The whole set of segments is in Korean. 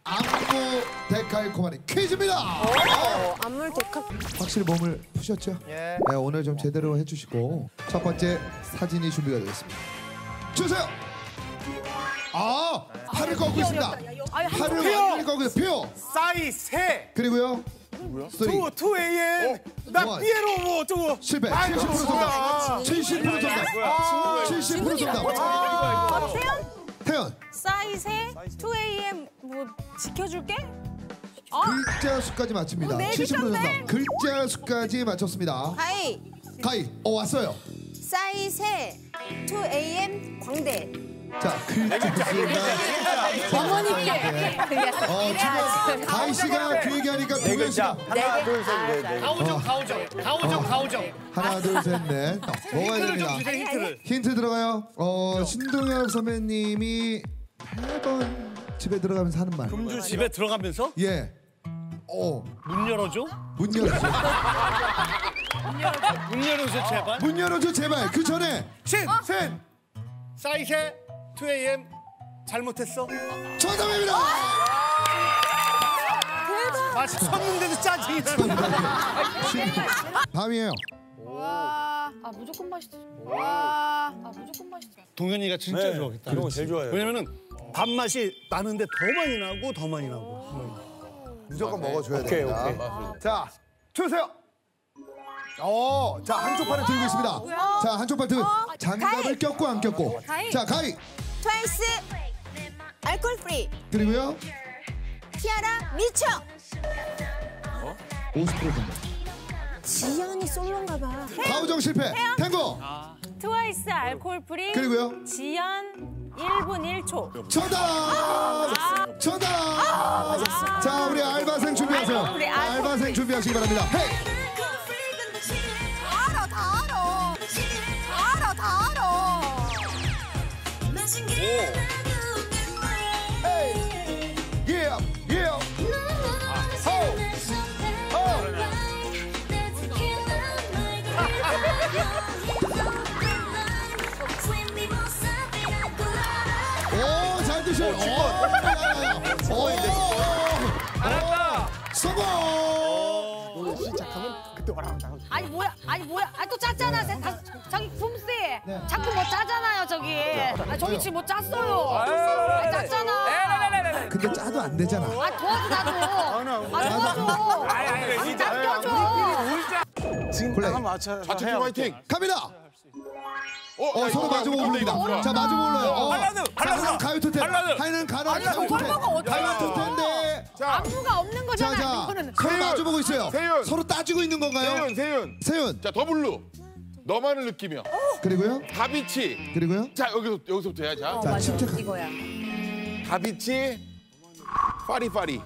안무 데칼코마니 퀴즈입니다. 안물 데칼. 확실히 몸을 푸셨죠? 예. 네, 오늘 좀 제대로 해주시고 첫 번째 사진이 준비가 되겠습니다. 주세요. 팔을 꺾고 있습니다. 팔을 완전히 꺾고 있습니다. 표. 싸이 세. 그리고요. 2AM. 나 원. 삐에로 뭐 어쩌고. 실패. 아이, 70% 정답. 70% 정답. 70% 정답. 태연? 태연. 싸이세 2AM 뭐 지켜줄게? 글자 수까지 맞춥니다. 네 70% 정답. 글자인데? 글자 수까지 맞췄습니다. 가이 가이. 왔어요. 싸이세 2AM 광대. 자, 글자 수가. 어머니께. 지금 가희 씨가 그 얘기하니까 두 개씩. 하나, 둘, 셋, 넷, 넷. 가오정. 하나, 둘, 셋, 넷. 먹어야 힌트를 됩니다. 좀 주세요, 힌트를. 힌트 들어가요. 신동엽 선배님이 매번 집에 들어가면서 하는 말. 집에 들어가면서 예. 문 열어줘? 문 열어줘. 문 열어줘 제발. 문 열어줘 제발. 그 전에 신! 셋. 사이세 2AM 잘못했어? 정답입니다. 마치 섰는데도 짜증이 나. 밤이에요. 무조건 맛있지. 무조건 맛있지. 동현이가 진짜 좋아하겠다. 이런 거 제일 좋아해요. 왜냐면은 밥맛이 나는데 더 많이 나고 더 많이 나고. 무조건 먹어줘야 오케이, 됩니다. 오케이. 자, 주세요. 자, 한쪽 팔을 들고 있습니다. 자, 한쪽 팔 들고 장갑을 가희. 꼈고 안 꼈고. 가희. 자, 가희. 트와이스 알콜 프리. 그리고요. 티아라 미쳐. 50% 정도. 지연이 솔로인가 봐. 가우정 실패. 탱고. 트와이스 알코올 프리 그리고요. 지연 1분 1초. 정답! 정답! 자, 우리 알바생 준비하세요. 우리 알바. 알바생 준비하시기 바랍니다. 헤이! 알아 다 알아. 알아 다 알아. 예! 예! 오, 잘 드셔요. 잘한다. 성공! 시작하면 그때 와라한다. 아니 뭐야? 또 짰잖아. 저기 붐씨. 자꾸 뭐 짜잖아요 저기. 저기 지금 뭐 짰어요. 짰잖아. 근데 짜도 안 되잖아. 도와줘 나도. 도와줘. 나 껴줘. 지금 플레이. 딱 맞춰. 좌측팀 화이팅! 갑니다. 서로 마주보고 올립니다. 자, 마주보고 올라요. 하이는 가요토텐. 하이는 가요토텐데. 안무가 없는 거잖아. 자, 이거는. 서로 마주보고 있어요. 세윤. 서로 따지고 있는 건가요? 세윤. 세윤. 자, 더블루. 너만을 느끼며. 그리고요. 다비치. 그리고요. 자, 여기서부터 해야 자. 자, 침착하게. 이거야. 다비치. 파리파리.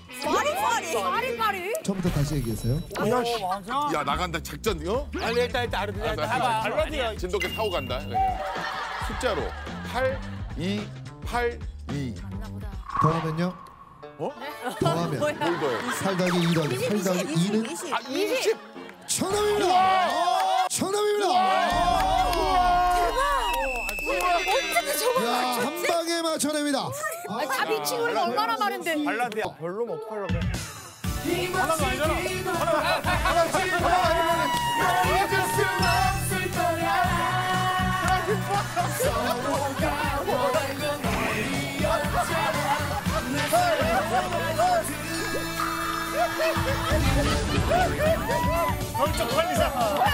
파리파리. 처음부터 다시 얘기했어요. 야, 나간다. 작전, 빨리 일단 알았어. 진돗개 타고 간다. 숫자로. 8, 2, 8, 2. 더하면요. 더하면. 뭘 더해? 8 더하기 2 더하기 8 더하기 2는 아, 20! 정답입니다. 정답입니다. 야, 한 방에 맞춰냅니다. 다 미친 노래가 얼마나 많은데. 발라드야. 별로 못 팔라 그래. 하나도 아니잖아. 벌쩍 팔리자.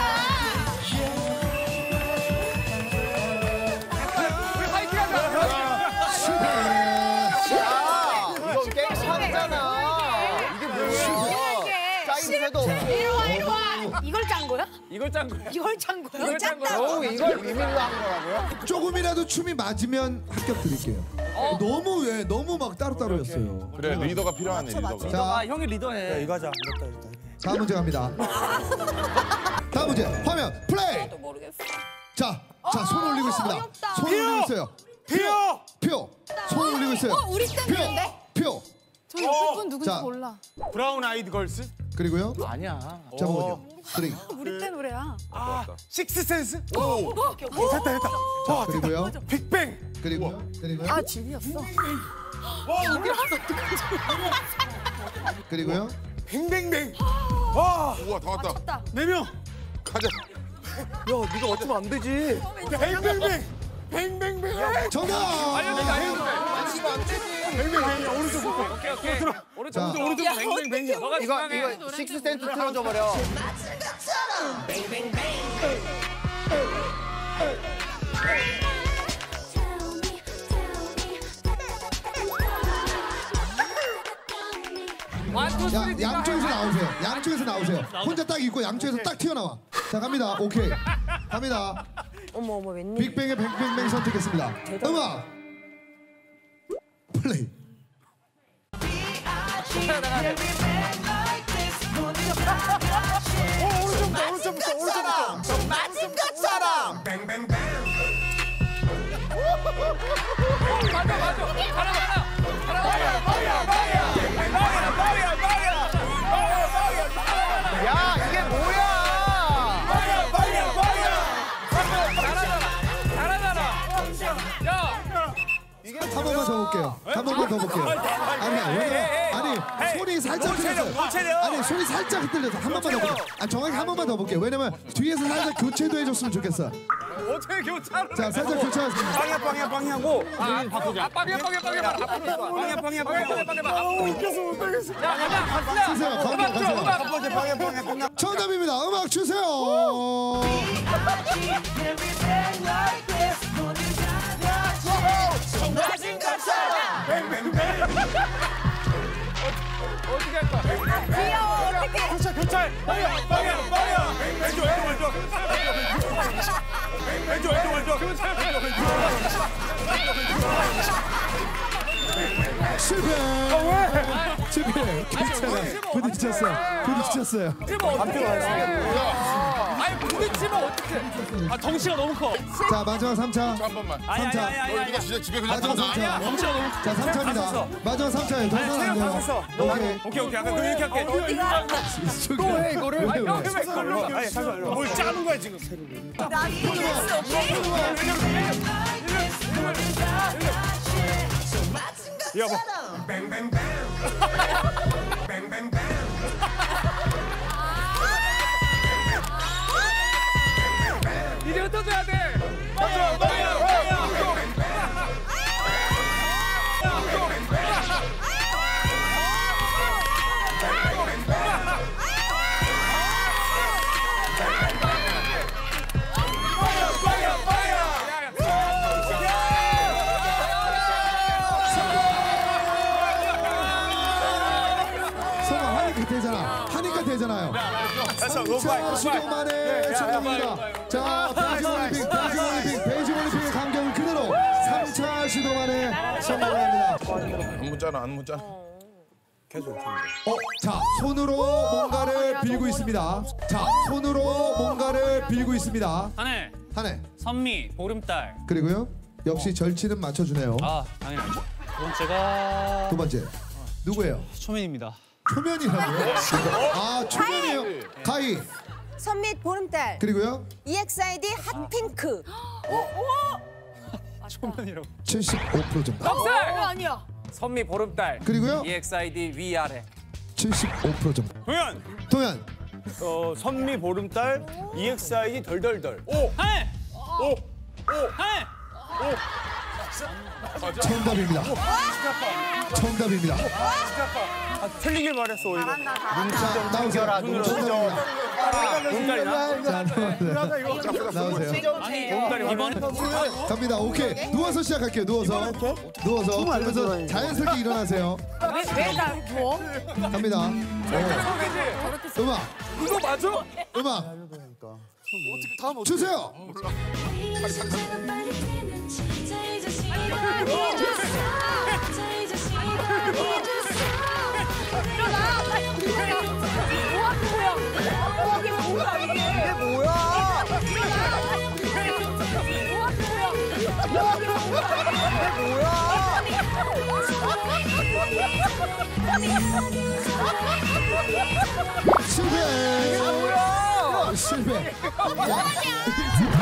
이거 게임하잖아. 이게 뭐야? 짜임새도 없고. 이리 와. 이걸 짠 거야? 이걸 짠 거야. 이걸 짠 거야? 이걸 짠 거야. 이걸 비밀로 한 거라고요? 조금이라도 춤이 맞으면 합격 드릴게요. 너무 막 따로따로였어요. 그래, 리더가 필요하네, 리더가. 자, 형이 리더해. 이거 하자. 다음 문제 갑니다. 다음 문제. 화면 플레이. 자, 손 올리고 있습니다. 어렵다. 손 올리고 있어요. 표. 손 올리고 있어요. 우리 때문인데? 표. 저 옆에 분 누군지 자. 몰라. 브라운 아이드 걸스? 그리고요. 아니야. 잠깐만요. 3. 우리 때 노래야. 식스센스? 자, 그리고요. 빅뱅. 그리고요. 아 진이었어. 그리고요. 뱅뱅뱅. 우와 다 왔다. 4명. 가자. 네가 어쩌면 안 되지. 뱅뱅뱅. 뱅뱅뱅. 정답. 뱅뱅뱅. 오른쪽 볼게. 자, 오른쪽 뱅뱅뱅이야. 이거 식스센스 틀어줘 버려. 야, 양쪽에서 나오세요. 양쪽에서 나오세요. 혼자 딱 있고 양쪽에서 딱 튀어나와. 자, 갑니다. 오케이. 갑니다. 어머 웬일? 빅뱅의 뱅뱅뱅 선택했습니다. 음악 플레이. 오른쪽부터. 맞은 것처럼. 야, 이게 뭐야? 한 번만 더 볼게요. 한 번만 더 볼게요. 아니 손이 살짝 흔들렸어요. 아니 손이 살짝 흔들려서 한 번만 더 볼게요. 정확히 한 번만 더 볼게요. 왜냐면 뒤에서 살짝 교체도 해줬으면 좋겠어. 어떻게 교차를? 자, 살짝 교체하겠습니다. 빵이하고. 바꾸자. 빵이야. 웃겨서 못하겠어. 주세요. 가세요. 첫 번째 빵이야. 정답입니다. 음악 주세요. 맞은 것처럼. 어떻게 할 거야? 귀여워 어떡해. 교찰. 빵이야. 왼쪽. 교찰. 실패. 괜찮아. 부딪혔어요. 아니 부딪히면 어떡해? 덩치가 너무 커. 자, 마지막 3차. 한 번만. 3차. 너 이거 진짜 집에 그냥 마지막 둔다. 3차. 덩치가 너무 커. 자, 3차입니다. 마지막 3차예요. 더 이상 안 돼요. 오케이. 아까 그럼 이렇게 할게. 또 해, 이거를? 아니, 잠시만. 뭘 짜는 거야 지금? 난 이겼어. 여보. 이제 흩어져야 돼. 하니까 되잖아요. 3차 시도 만에 성공입니다. 자, 베이징 올림픽의 감격을 그대로 3차 시도 만에 성공을 합니다. 안 묻잖아. 자, 손으로 뭔가를 빌고 있습니다. 한해. 선미, 보름달. 그리고요. 역시 절치는 맞춰주네요. 당연히 알죠. 두 번째가 두 번째. 누구예요? 초면입니다. 초면이라고요? 초면이에요. 가희. 선밋 보름달. 그리고요. EXID 핫핑크. 초면이라고. 75% 정도. 아니야. 선미 보름달. 그리고요. EXID 위아래. 75% 정도. 동현. 선미 보름달. EXID 덜덜덜. 하네. 정답입니다. 정답입니다. 틀리길 바랬어 오히려. 자, 나오세요. 정답입니다. 자, 나오세요. 이번에 갑니다. 오케이. 누워서 시작할게요. 누워서. 그러면서 자연스럽게 일어나세요. 왜나 뭐? 갑니다. 음악. 이거 맞아? 음악. 주세요. 실패. 야,